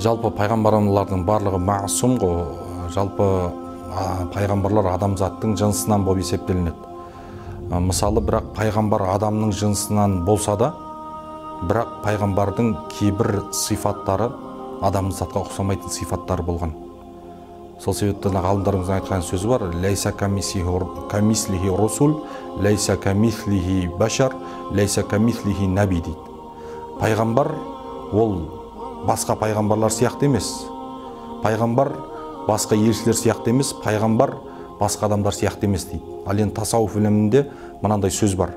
Жалпы пайғамбарлардың барлығы маасум ғой. Жалпы пайғамбарлар адамзаттың жынысынан болып есептелінеді. Мысалы, бірақ пайғамбар адамның жынысынан болса да, бірақ пайғамбардың кейбір сифаттары адамзатқа ұқсамайтын сифаттары болған. Сол себептен ғалымдарымыздың айтқан сөзі бар: лейса камислихи русул, лейса камислихи башар, лейса камислихи наби дейді. Пайғамбар ол басқа пайғамбарлар сияқты емес. Пайғамбар басқа елшілер сияқты емес, пайғамбар басқа адамдар сияқты емес дейді. Ал енді тасауф ілімінде мынандай сөз бар: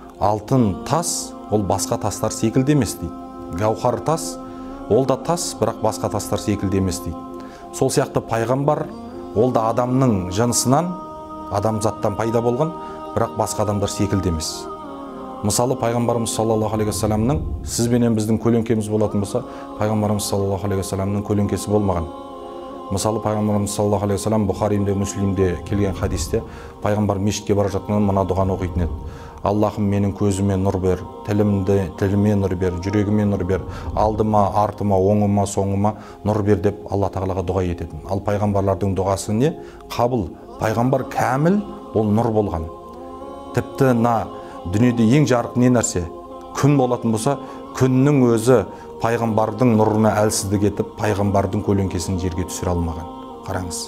алтын тас ол басқа тастар секілді емес дейді. Гаухар тас ол да тас, бірақ басқа тастар секілді емес дейді. Сол сияқты пайғамбар ол да адамның жынысынан, адамзаттан пайда болған, бірақ басқа адамдар секілді емес. Мысалы, пайғамбарымыз саллаллаху алейхи вассаламның сіз бенен біздің көлеңкеміз болатын болса, пайғамбарымыз саллаллаху алейхи вассаламның көлеңкесі болмаған. Мысалы, пайғамбарымыз саллаллаху алейхи вассалам Бұхаримде, Муслимде келген хадисте пайғамбар мешітке бара жатқанда мына дұғаны оқитын еді: Аллахым, менің көзіме нұр бер, тіліме нұр бер, жүрегіме нұр бер, алдыма, артыма, оңыма, соңыма нұр бер деп Алла тағалаға дұға ететін. Ал пайғамбарлардың дұғасы не? Қабыл. Пайғамбар кәміл, ол нұр болған. Тіпті дүниеде ең жарық не нәрсе? Күн болатын болса, күннің өзі пайғамбардың нұрына әлсіздік етіп, пайғамбардың көлеңкесін жерге түсіре алмаған. Қараңыз.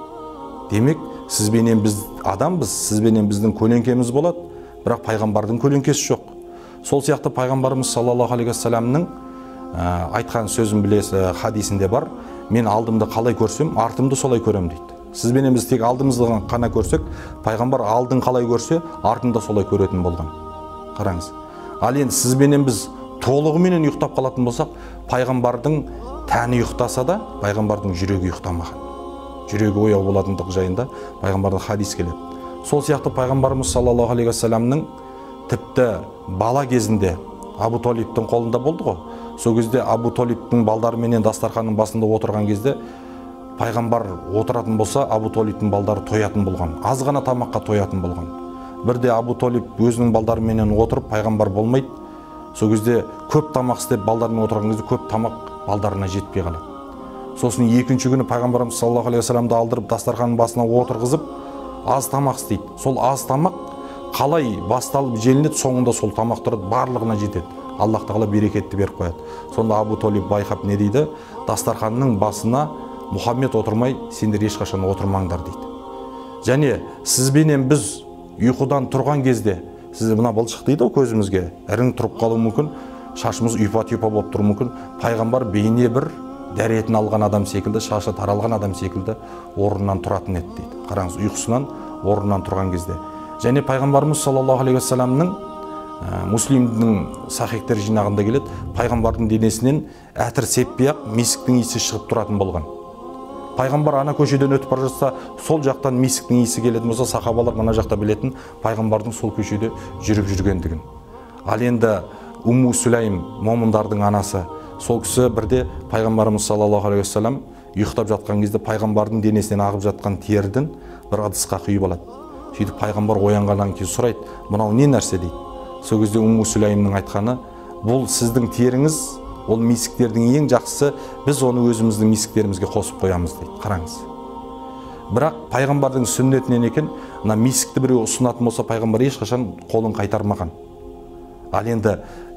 Демек, сізбенен біз адамбыз, сізбенен біздің көлеңкеміз болады, бірақ пайғамбардың көлеңкесі жоқ. Сол сияқты пайғамбарымыз саллаллаху алейхи вассаламның айтқан сөзін білесіз, хадисінде бар: мен алдымды қалай көрсем, артымды солай көрем дейді. Сізбенен біз тек алдымызды қана көрсек, пайғамбар алдын қалай көрсе, артында солай көретін болған. Қараңыз. Ал енді сізбенен біз толығыменен ұйықтап қалатын болсақ, пайғамбардың тәні ұйықтаса да, пайғамбардың жүрегі ұйықтамаған. Жүрегі ояу болатындық жайында пайғамбардан хадис келеді. Сол сияқты пайғамбарымыз саллаллаху алейхи вассаламның тіпті бала кезінде Абу Талибтің қолында болды ғой. Сол кезде Абу Талибтің балдарыменен дастарханның басында отырған кезде пайғамбар отыратын болса, Абу Талибтің балдары тоятын болған. Аз ғана тамаққа тоятын болған. Бірде Абу Талиб өзінің балдарыменен отырып, пайғамбар болмайды. Сол кезде көп тамақ істеп, балдарымен отырған кезде көп тамақ балдарына жетпей қалады. Сосын екінші күні пайғамбарымыз саллаллаху алейхи вассаламды алдырып дастарханның басына отырғызып, аз тамақ істейді. Сол аз тамақ қалай басталып желінеді, соңында сол тамақ тұрады, барлығына жетеді. Аллах тағала берекетті беріп қояды. Сонда Абу Талиб байқап не дейді? Дастарханның басына Мұхаммед отырмай, сендер ешқашан отырмаңдар дейді. Және сізбенен біз ұйқыдан тұрған кезде, сіз мына былшық дейді көзімізге, ірің тұрып қалуы мүмкін, шашымыз ұйпа-түйпа болып тұруы мүмкін. Пайғамбар бейне бір дәретін алған адам секілді, шашы таралған адам секілді орнынан тұратын еді дейді. Қараңыз, ұйқысынан орнынан тұрған кезде. Және пайғамбарымыз саллаллаху алейхи вассаламның Муслимдің сахихтер жинағында келеді: пайғамбардың денесінен әтір сеппей-ақ мисіктің иісі шығып тұратын болған. Пайғамбар ана көшеден өтіп бара жатса, сол жақтан мисіктің иісі келетін болса, сахабалар мына жақта білетін пайғамбардың сол көшеде жүріп жүргендігін. Ал енді Умму Сүлайм, момындардың анасы, сол кісі бірде пайғамбарымыз саллаллаху алейхи вассалам ұйықтап жатқан кезде пайғамбардың денесінен ағып жатқан тердің бір ыдысқа құйып алады. Сөйтіп пайғамбар оянғаннан кейін сұрайды: мынау не нәрсе дейді. Сол кезде Умму Сүлаймның айтқаны: бұл сіздің теріңіз, ол мисіктердің ең жақсысы, біз оны өзіміздің мисіктерімізге қосып қоямыз дейді. Қараңыз. Бірақ пайғамбардың сүннетінен екен, мына мисікті біреу ұсынатын болса, пайғамбар ешқашан қолын қайтармаған. Ал енді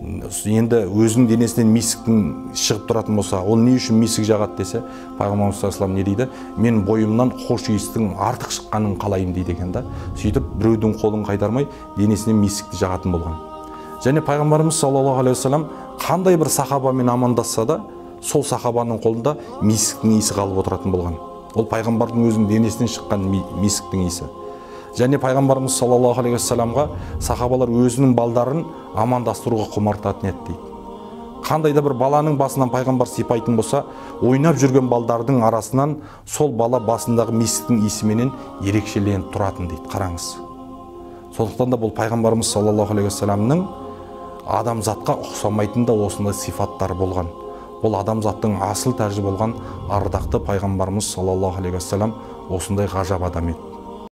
өзінің денесінен мисіктің шығып тұратын болса, ол не үшін мисік жағады десе, пайғамбарымыз саллаллаху алейхи вассалам не дейді? Мен бойымнан хош иістің артық шыққанын қалаймын дейді екен да. Сөйтіп біреудің қолын қайтармай денесінен мисікті жағатын болған. Және пайғамбарымыз саллаллаху алейхи вассалам қандай бір сахабамен амандасса да, сол сахабаның қолында мисіктің иісі қалып отыратын болған. Ол пайғамбардың өзінің денесінен шыққан мисіктің иісі. Және пайғамбарымыз саллаллаху алейхи вассаламға сахабалар өзінің балдарын амандастыруға құмартатын еді дейді. Қандай да бір баланың басынан пайғамбар сипайтын болса, ойнап жүрген балдардың арасынан сол бала басындағы мисіктің иісіменен ерекшеленіп тұратын дейді. Қараңыз. Сондықтан да бұл пайғамбарымыз саллаллаху алейхи вассаламның адамзатқа ұқсамайтын да осындай сифаттары болған. Бұл адамзаттың асыл тәжі болған ардақты пайғамбарымыз саллаллаху алейхи вассалам осындай ғажап адам еді.